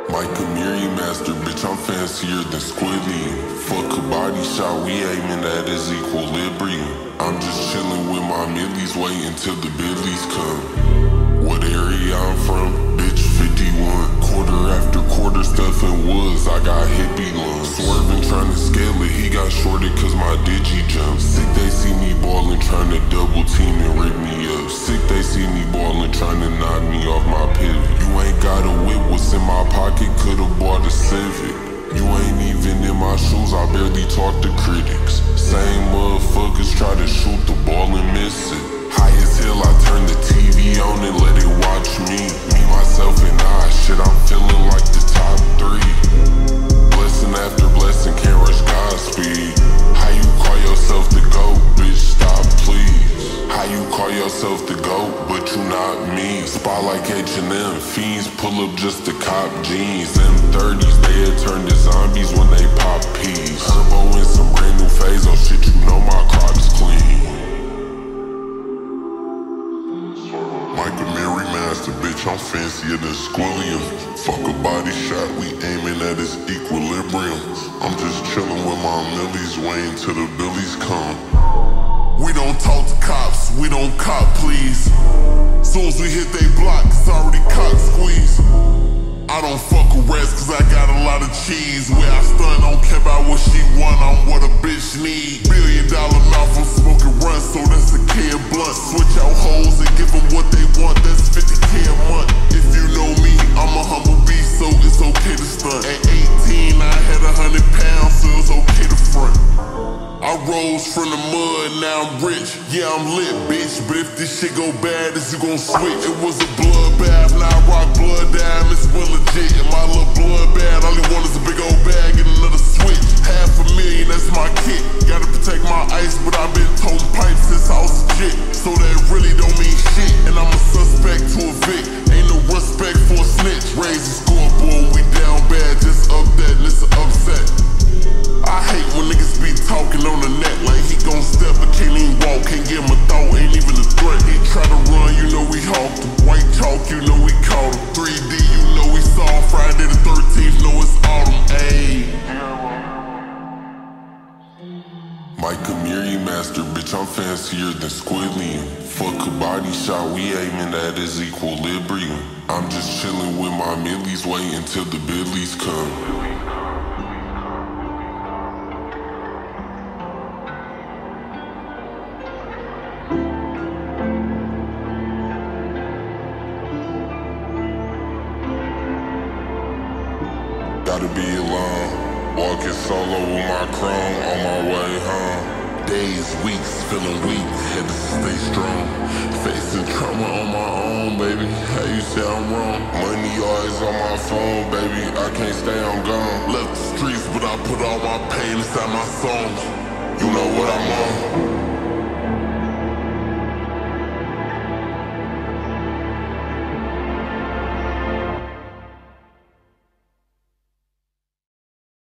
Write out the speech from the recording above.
Mike Amiri master, bitch, I'm fancier than Squilliam. Fuck a body shot, we aiming at his equilibrium. I'm just chillin' with my millies, waiting till the billies come. What area I'm from? Bitch, 51. Quarter after quarter, stuffing woods, I got hippie lungs. Swerving, trying to scale it, he got shorted cause my digi jump. Sick, they see me ballin', trying to double team and rip me up. Sick, they see me ballin', trying to knock me off my pivot. You ain't got a whip, what's in my pocket, could've bought a Civic. You ain't even in my shoes, I barely talk to critics. Same motherfuckers try to shoot the ball and miss it. High as hell, I turn the TV on and let it watch me. Me, myself, and I, shit, I'm feeling like the top 3. Blessing after blessing, can't rush Godspeed. How you call yourself the GOAT, bitch, stop please. How you call yourself the GOAT, but you not me. Spot like H&M, fiends pull up just to cop jeans. Them 30s, they had turned to zombies when they pop peas. Turbo in some brand new phase, oh shit, you know my Crocs clean. Mike Amiri master, bitch, I'm fancier than Squilliam. Fuck a body shot, we aiming at his equilibrium. I'm just chillin' with my millies, waiting till the billies come. We don't talk to cops, we don't cop, please. Soon as we hit they block, it's already cock squeeze. I don't fuck with rest cause I got a lot of cheese. Where I stun, don't care about what she want, I'm what a bitch need. $1 billion mouth, I'm smoking run, so that's a K a blunt. Switch out hoes and give them what they want, that's 50K a month. If you know me, I'm a humble beast, so it's okay to stunt. At 18, I had 100 pounds, so it's okay to front. I rose from the mud, now I'm rich. Yeah, I'm lit, bitch. But if this shit go bad, is you gon' switch? It was a bloodbath, now I rock blood diamonds, well legit. And my little blood bad, all he want is a big old bag and another switch. $500,000, that's my kit. Gotta protect my ice, but I've been toting pipes since I was legit. So that really don't mean shit. And I'm a suspect to evict. Ain't no respect for a snitch. Raise the scoreboard, we down bad, just up that, and it's an upset. I hate when niggas be talking on the net like he gon' step but can't even walk, can't give him a thought, ain't even a threat. He try to run, you know we hawked him. White chalk, you know we caught him. 3D, you know we saw him. Friday the 13th, know it's autumn, ayy. Mike Amiri master, bitch, I'm fancier than Squilliam. Fuck a body shot, we aiming at his equilibrium. I'm just chillin' with my millies, waiting till the billies come. Gotta be alone, walking solo with my chrome on my way home. Days, weeks, feeling weak, had to stay strong. Facing trauma on my own, baby, how you say I'm wrong? Money always on my phone, baby, I can't stay, I'm gone. Left the streets, but I put all my pain inside my songs. You know what I'm on.